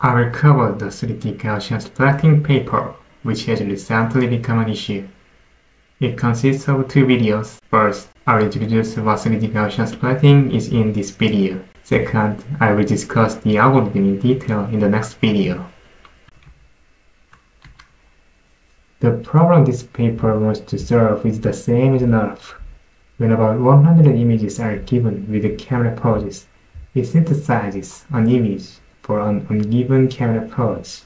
I will cover the 3D Gaussian splatting paper, which has recently become an issue. It consists of two videos. First, I will introduce what 3D Gaussian splatting is in this video. Second, I will discuss the algorithm in detail in the next video. The problem this paper wants to solve is the same as NURF. When about 100 images are given with the camera poses, it synthesizes an image for an ungiven camera pose.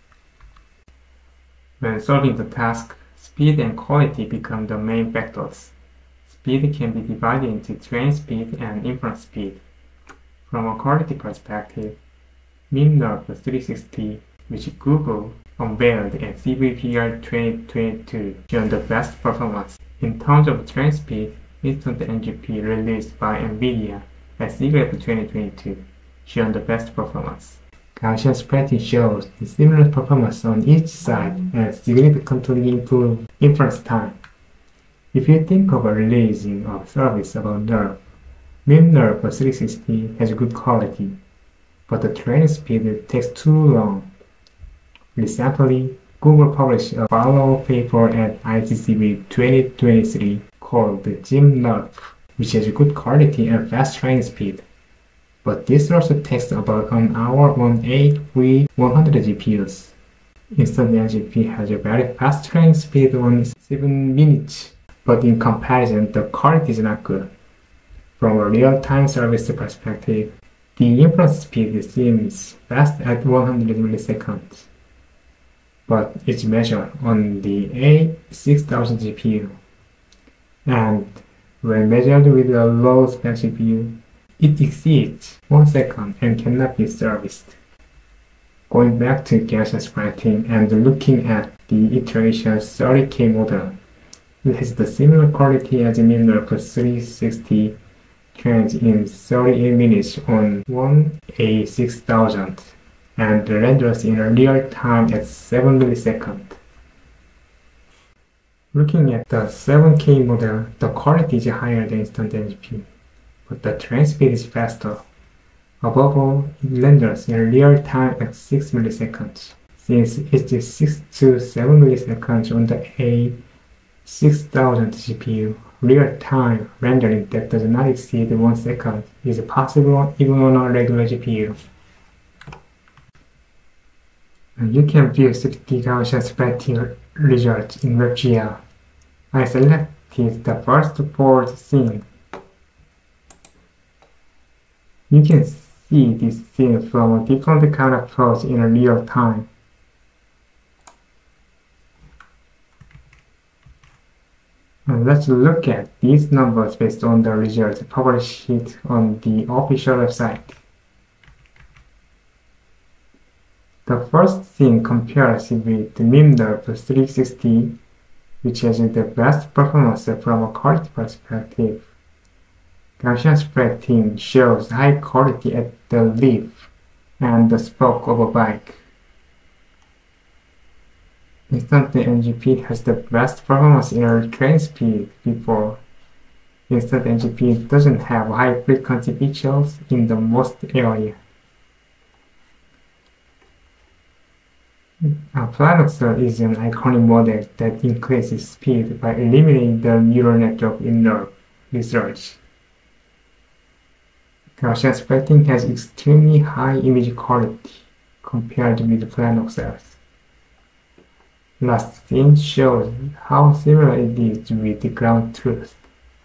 When solving the task, speed and quality become the main factors. Speed can be divided into train speed and inference speed. From a quality perspective, MIMNURF 360, which Google unveiled at CVPR 2022, showed the best performance. In terms of train speed, Instant NGP released by NVIDIA at SIGGRAPH 2022 showed the best performance. Gaussian splatting shows the similar performance on each side and significantly improved inference time. If you think of releasing a service about NURF, MIMNURF 360 has good quality, but the training speed takes too long. Recently, Google published a follow-up paper at IGCV 2023 called GYMNURF, which has good quality and fast training speed. But this also takes about an hour on 8 V100 GPUs. Instant NGP has a very fast training speed on 7 minutes, but in comparison, the quality is not good. From a real-time service perspective, the inference speed seems fast at 100 milliseconds, but it's measured on the A6000 GPU. And when measured with a low-spec GPU, it exceeds 1 second and cannot be serviced. Going back to Gaussian splatting and looking at the iteration 30K model, it has the similar quality as MIMNURF 360 trained in 38 minutes on one A6000 and renders in real time at 7 milliseconds. Looking at the 7K model, the quality is higher than Instant NGP, but the train speed is faster. Above all, it renders in real time at 6 milliseconds. Since it is 6 to 7 milliseconds on the A6000 GPU, real-time rendering that does not exceed 1 second is possible even on a regular GPU. And you can view 3D Gaussian splatting results in WebGL. I selected the first board scene. You can see this scene from a different camera pose in real time. And let's look at these numbers based on the results published on the official website. The first scene compares with the MIMNURF 360, which has the best performance from a quality perspective. Gaussian splatting shows high quality at the leaf and the spoke of a bike. Instant NGP has the best performance in train speed before. Instant NGP doesn't have high frequency features in the most area. Planoxer is an iconic model that increases speed by eliminating the neural network in NURF research. Gaussian splatting has extremely high image quality compared with Planoxers. Last scene shows how similar it is with the ground truth.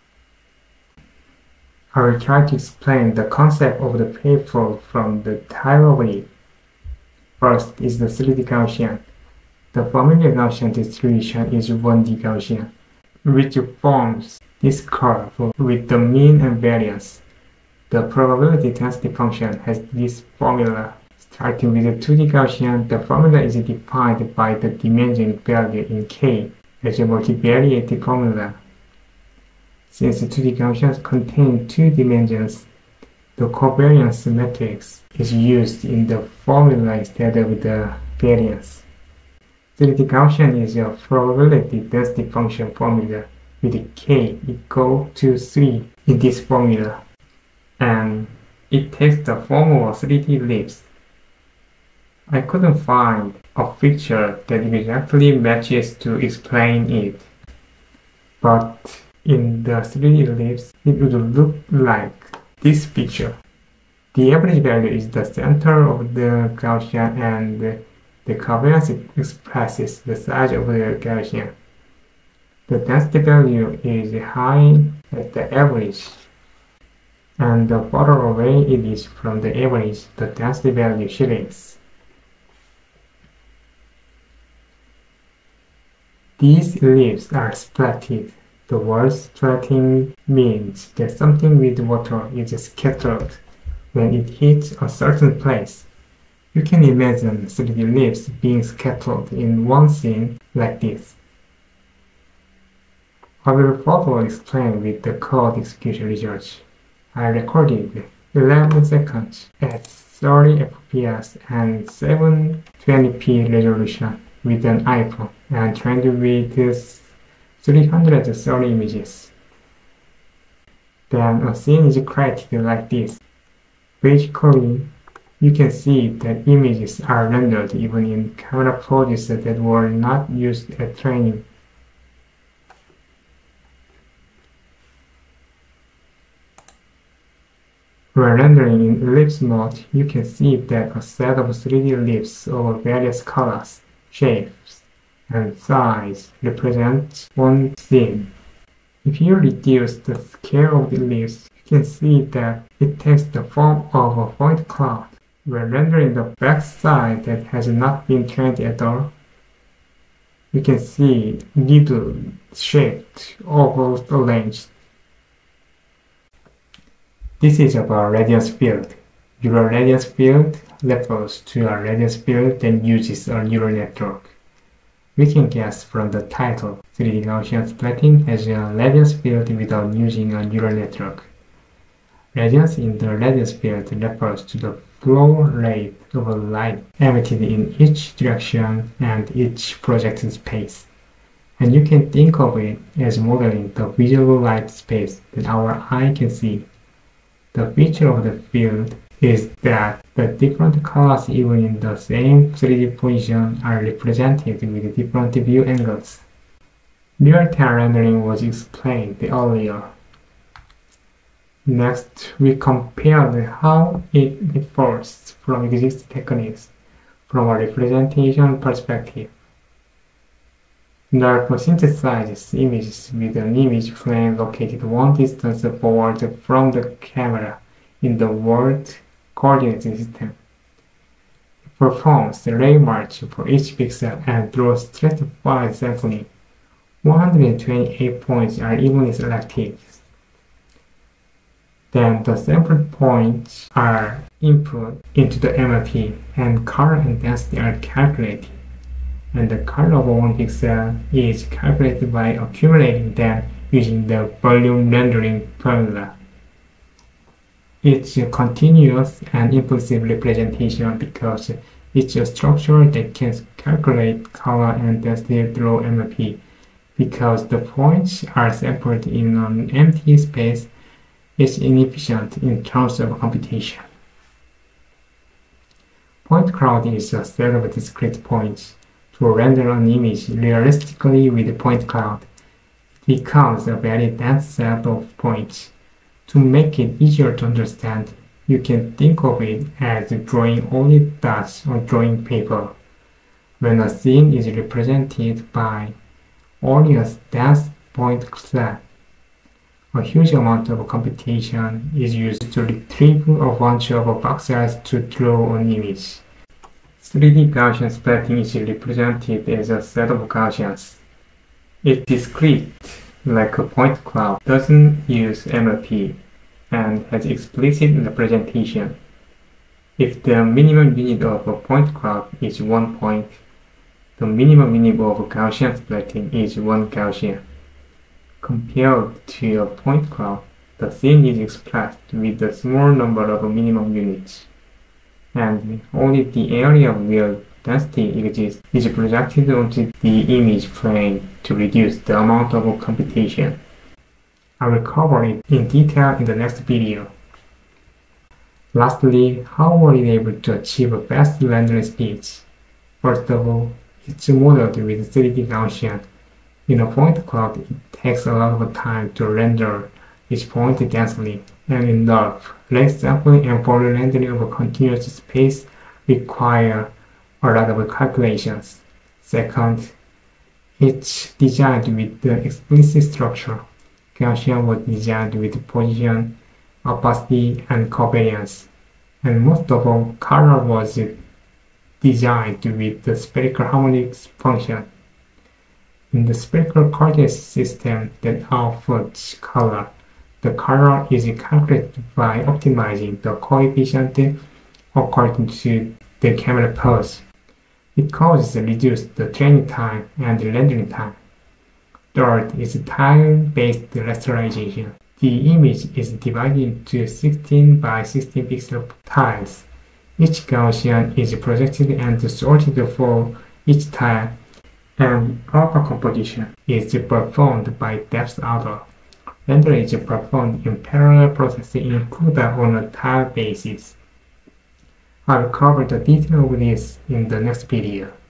I will try to explain the concept of the paper from the title of it. First is the 3D Gaussian. The familiar Gaussian distribution is 1D Gaussian, which forms this curve with the mean and variance. The probability density function has this formula. Starting with the 2D Gaussian, the formula is defined by the dimension value in K as a multivariate formula. Since the 2D Gaussians contain two dimensions, the covariance matrix is used in the formula instead of the variance. 3D Gaussian is a probability density function formula with K equal to 3 in this formula, and it takes the form of 3D leaves. I couldn't find a picture that exactly matches to explain it, but in the 3D ellipse, it would look like this picture. The average value is the center of the Gaussian and the covariance expresses the size of the Gaussian. The density value is high at the average, and the further away it is from the average, the density value shrinks. These ellipses are splatted. The word splatting means that something with water is scattered when it hits a certain place. You can imagine 3D ellipses being scattered in one scene like this. I will further explain with the code execution results. I recorded 11 seconds at 30 fps and 720p resolution with an iPhone and trained with 330 images. Then a scene is created like this. Basically, you can see that images are rendered even in camera poses that were not used at training. When rendering in ellipse mode, you can see that a set of 3D ellipses of various colors, shapes, and size represents one scene. If you reduce the scale of the ellipse, you can see that it takes the form of a point cloud. When rendering the back side that has not been trained at all, you can see needle-shaped ovals arranged. This is about radiance field. Neural radiance field refers to a radiance field that uses a neural network. We can guess from the title, 3D Gaussian splatting has a radiance field without using a neural network. Radiance in the radiance field refers to the flow rate of light emitted in each direction and each projected space. And you can think of it as modeling the visible light space that our eye can see. The feature of the field is that the different colors even in the same 3D position are represented with different view angles. Real-time rendering was explained earlier. Next, we compared how it differs from existing techniques from a representation perspective. NURBS synthesizes images with an image frame located one distance forward from the camera in the world coordinate system. It performs the ray march for each pixel and through stratified sampling. 128 points are evenly selected. Then the sampled points are input into the MLP and color and density are calculated. And the color of one pixel is calculated by accumulating them using the volume rendering formula. It's a continuous and impulsive representation because it's a structure that can calculate color and density through MLP. Because the points are sampled in an empty space, it's inefficient in terms of computation. Point cloud is a set of discrete points. To render an image realistically with a point cloud, it becomes a very dense set of points. To make it easier to understand, you can think of it as drawing only dots on drawing paper. When a scene is represented by only a dense point set, a huge amount of computation is used to retrieve a bunch of pixels to draw an image. 3D Gaussian splatting is represented as a set of Gaussians. It's discrete, like a point cloud, doesn't use MLP, and has explicit representation. If the minimum unit of a point cloud is 1 point, the minimum unit of Gaussian splatting is 1 Gaussian. Compared to a point cloud, the scene is expressed with a small number of minimum units, and only the area where density exists is projected onto the image plane to reduce the amount of computation. I will cover it in detail in the next video. Lastly, how were it able to achieve a fast rendering speed? First of all, it's modeled with 3D Gaussian. In a point cloud, it takes a lot of time to render each point densely, and in LURP, length sampling and further rendering of a continuous space require a lot of calculations. Second, it's designed with the explicit structure. Gaussian was designed with position, opacity, and covariance. And most of all, color was designed with the spherical harmonics function. In the spherical coordinate system that outputs color, the color is calculated by optimizing the coefficient according to the camera pose. It causes reduce the training time and the rendering time. Third is time-based rasterization. The image is divided into 16 by 16 pixel tiles. Each Gaussian is projected and sorted for each tile, and alpha composition is performed by depth order. Render is performed in parallel processing in CUDA on a tile basis. I will cover the detail of this in the next video.